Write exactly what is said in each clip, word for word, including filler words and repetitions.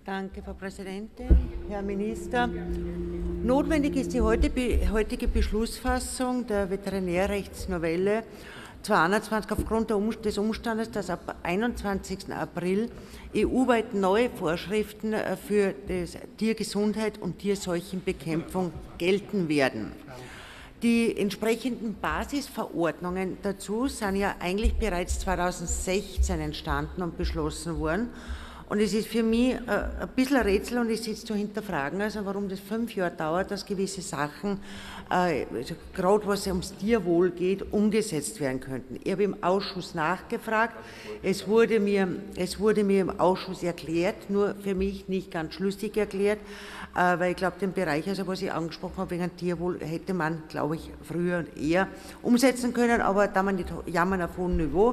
Danke, Frau Präsidentin, Herr Minister. Notwendig ist die heutige Beschlussfassung der Veterinärrechtsnovelle zweihunderteinundzwanzig aufgrund des Umstandes, dass ab einundzwanzigsten April E U-weit neue Vorschriften für die Tiergesundheit und Tierseuchenbekämpfung gelten werden. Die entsprechenden Basisverordnungen dazu sind ja eigentlich bereits zweitausendsechzehn entstanden und beschlossen worden. Und es ist für mich äh, ein bisschen ein Rätsel und es ist zu hinterfragen, also warum das fünf Jahre dauert, dass gewisse Sachen, äh, also gerade was ums Tierwohl geht, umgesetzt werden könnten. Ich habe im Ausschuss nachgefragt, es wurde, mir, es wurde mir im Ausschuss erklärt, nur für mich nicht ganz schlüssig erklärt, äh, weil ich glaube, den Bereich, also was ich angesprochen habe, wegen Tierwohl, hätte man, glaube ich, früher und eher umsetzen können, aber da man nicht jammern auf hohem Niveau.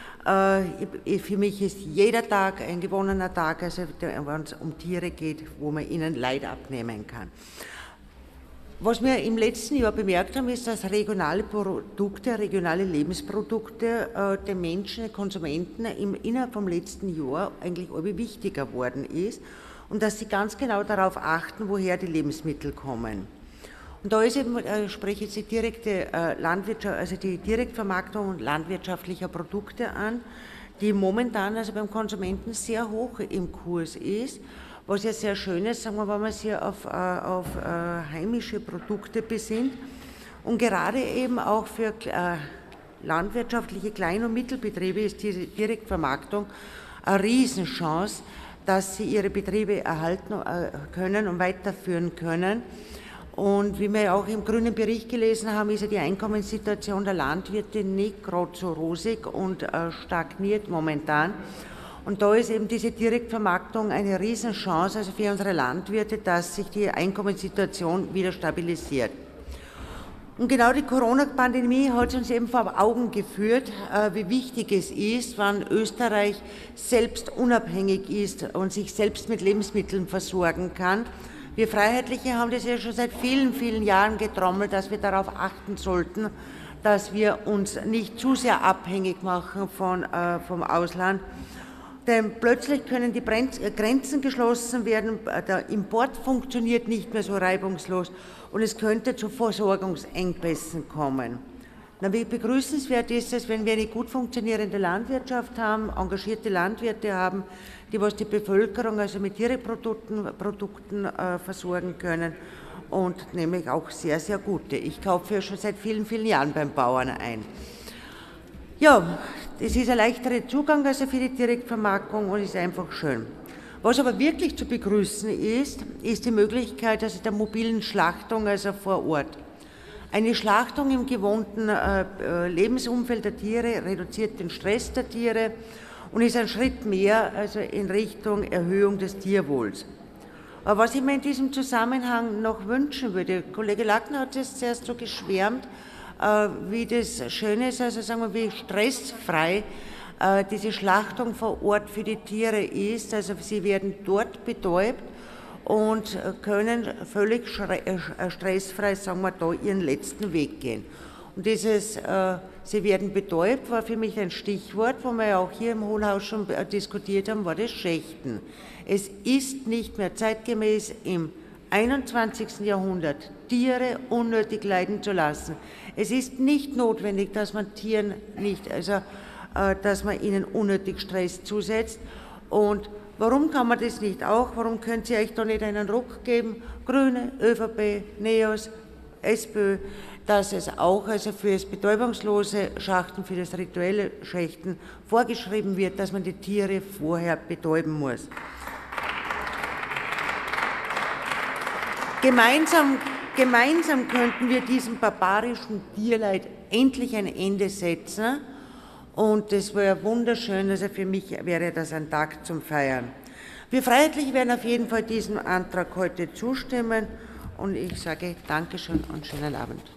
Für mich ist jeder Tag ein gewonnener Tag, also wenn es um Tiere geht, wo man ihnen Leid abnehmen kann. Was wir im letzten Jahr bemerkt haben, ist, dass regionale Produkte, regionale Lebensprodukte den Menschen, den Konsumenten innerhalb vom letzten Jahr eigentlich irgendwie wichtiger geworden ist und dass sie ganz genau darauf achten, woher die Lebensmittel kommen. Und da ist eben, äh, spreche ich jetzt die direkte äh, Landwirtschaft, also die Direktvermarktung landwirtschaftlicher Produkte an, die momentan also beim Konsumenten sehr hoch im Kurs ist, was ja sehr schön ist, sagen wir, wenn man sich auf, äh, auf äh, heimische Produkte besinnt und gerade eben auch für äh, landwirtschaftliche Klein- und Mittelbetriebe ist diese Direktvermarktung eine Riesenchance, dass sie ihre Betriebe erhalten äh, können und weiterführen können. Und wie wir auch im grünen Bericht gelesen haben, ist ja die Einkommenssituation der Landwirte nicht gerade so rosig und äh, stagniert momentan. Und da ist eben diese Direktvermarktung eine Riesenchance also für unsere Landwirte, dass sich die Einkommenssituation wieder stabilisiert. Und genau die Corona-Pandemie hat uns eben vor Augen geführt, äh, wie wichtig es ist, wenn Österreich selbst unabhängig ist und sich selbst mit Lebensmitteln versorgen kann. Wir Freiheitliche haben das ja schon seit vielen, vielen Jahren getrommelt, dass wir darauf achten sollten, dass wir uns nicht zu sehr abhängig machen von, äh, vom Ausland. Denn plötzlich können die Grenzen geschlossen werden, der Import funktioniert nicht mehr so reibungslos und es könnte zu Versorgungsengpässen kommen. Na, wie begrüßenswert ist es, wenn wir eine gut funktionierende Landwirtschaft haben, engagierte Landwirte haben, die was die Bevölkerung also mit Tierprodukten Produkten, äh, versorgen können und nämlich auch sehr, sehr gute. Ich kaufe ja schon seit vielen, vielen Jahren beim Bauern ein. Ja, das ist ein leichterer Zugang also für die Direktvermarktung und ist einfach schön. Was aber wirklich zu begrüßen ist, ist die Möglichkeit also der mobilen Schlachtung also vor Ort. Eine Schlachtung im gewohnten äh, Lebensumfeld der Tiere reduziert den Stress der Tiere und ist ein Schritt mehr also in Richtung Erhöhung des Tierwohls. Aber was ich mir in diesem Zusammenhang noch wünschen würde, Kollege Lackner hat es zuerst so geschwärmt, äh, wie das schön ist, also sagen wir, wie stressfrei äh, diese Schlachtung vor Ort für die Tiere ist. Also sie werden dort betäubt und können völlig stressfrei, sagen wir da, ihren letzten Weg gehen. Und dieses, äh, sie werden betäubt, war für mich ein Stichwort, wo wir ja auch hier im Hohlhaus schon diskutiert haben, war das Schächten. Es ist nicht mehr zeitgemäß im einundzwanzigsten Jahrhundert, Tiere unnötig leiden zu lassen. Es ist nicht notwendig, dass man Tieren nicht, also, äh, dass man ihnen unnötig Stress zusetzt. Und warum kann man das nicht auch? Warum können Sie euch da nicht einen Ruck geben, Grüne, ÖVP, NEOS, SPÖ, dass es auch also für das betäubungslose Schachten, für das rituelle Schächten vorgeschrieben wird, dass man die Tiere vorher betäuben muss. Gemeinsam, gemeinsam könnten wir diesem barbarischen Tierleid endlich ein Ende setzen. Und das wäre wunderschön, also für mich wäre das ein Tag zum Feiern. Wir Freiheitliche werden auf jeden Fall diesem Antrag heute zustimmen und ich sage Dankeschön und schönen Abend.